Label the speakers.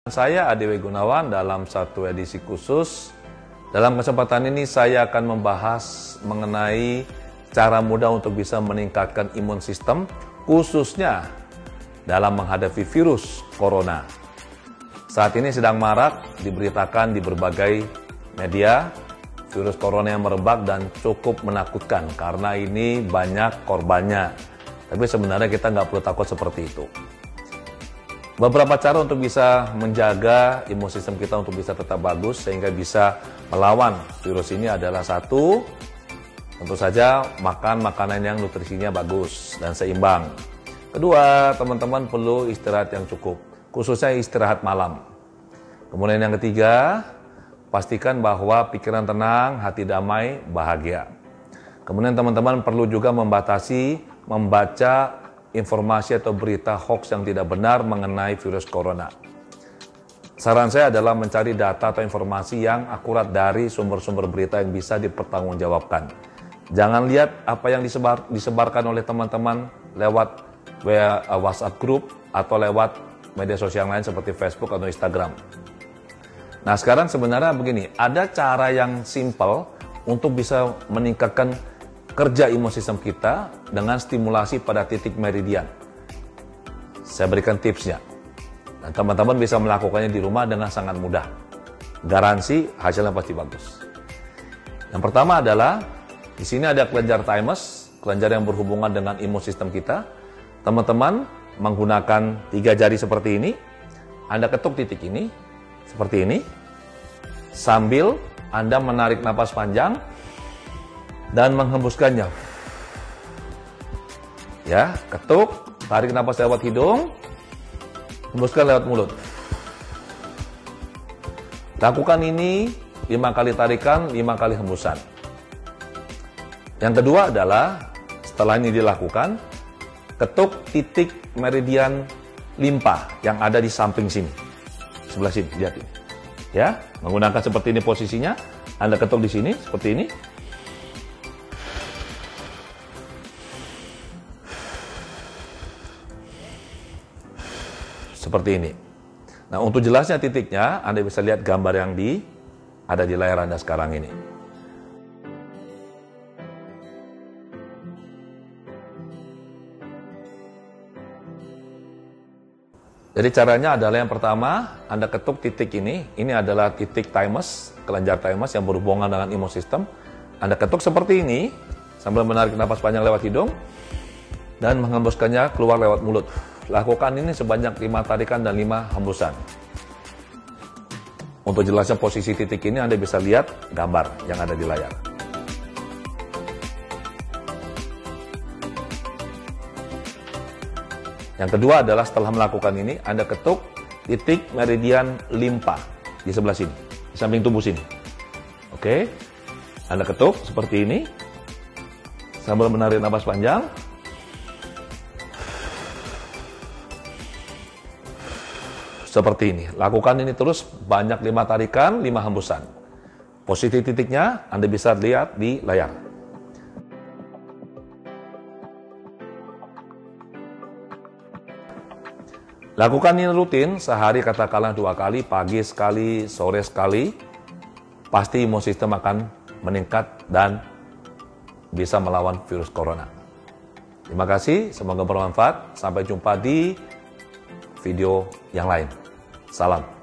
Speaker 1: Saya Adewi Gunawan dalam satu edisi khusus. Dalam kesempatan ini saya akan membahas mengenai cara mudah untuk bisa meningkatkan imun sistem, khususnya dalam menghadapi virus corona. Saat ini sedang marak diberitakan di berbagai media, virus corona yang merebak dan cukup menakutkan karena ini banyak korbannya. Tapi sebenarnya kita nggak perlu takut seperti itu. Beberapa cara untuk bisa menjaga imun sistem kita untuk bisa tetap bagus sehingga bisa melawan virus ini adalah satu, tentu saja makan makanan yang nutrisinya bagus dan seimbang. Kedua, teman-teman perlu istirahat yang cukup, khususnya istirahat malam. Kemudian yang ketiga, pastikan bahwa pikiran tenang, hati damai, bahagia. Kemudian teman-teman perlu juga membatasi membaca informasi atau berita hoax yang tidak benar mengenai virus corona. Saran saya adalah mencari data atau informasi yang akurat dari sumber-sumber berita yang bisa dipertanggungjawabkan. Jangan lihat apa yang disebarkan oleh teman-teman lewat WhatsApp group atau lewat media sosial lain seperti Facebook atau Instagram. Nah, sekarang sebenarnya begini, ada cara yang simple untuk bisa meningkatkan kerja imun sistem kita dengan stimulasi pada titik meridian. Saya berikan tipsnya. Dan teman-teman bisa melakukannya di rumah dengan sangat mudah. Garansi hasilnya pasti bagus. Yang pertama adalah di sini ada kelenjar thymus, kelenjar yang berhubungan dengan imun sistem kita. Teman-teman menggunakan 3 jari seperti ini. Anda ketuk titik ini seperti ini. Sambil Anda menarik napas panjang dan menghembuskannya. Ya, ketuk, tarik napas lewat hidung, hembuskan lewat mulut. Lakukan ini 5 kali tarikan, 5 kali hembusan. Yang kedua adalah setelah ini dilakukan, ketuk titik meridian limpa yang ada di samping sini. Sebelah sini, lihat ini. Ya, menggunakan seperti ini posisinya, Anda ketuk di sini seperti ini. Seperti ini. Nah, untuk jelasnya titiknya, Anda bisa lihat gambar yang ada di layar Anda sekarang ini. Jadi caranya adalah yang pertama, Anda ketuk titik ini adalah titik thymus, kelenjar thymus yang berhubungan dengan imun sistem. Anda ketuk seperti ini, sambil menarik napas panjang lewat hidung, dan menghembuskannya keluar lewat mulut. Lakukan ini sebanyak 5 tarikan dan 5 hembusan. Untuk jelasnya posisi titik ini Anda bisa lihat gambar yang ada di layar. Yang kedua adalah setelah melakukan ini, Anda ketuk titik meridian limpa di sebelah sini, di samping tubuh sini. Oke, Anda ketuk seperti ini, sambil menarik napas panjang. Seperti ini. Lakukan ini terus banyak 5 tarikan, 5 hembusan. Posisi titiknya Anda bisa lihat di layar. Lakukan ini rutin, sehari katakanlah 2 kali, pagi sekali, sore sekali. Pasti imun sistem akan meningkat dan bisa melawan virus corona. Terima kasih, semoga bermanfaat. Sampai jumpa di video yang lain. Salam.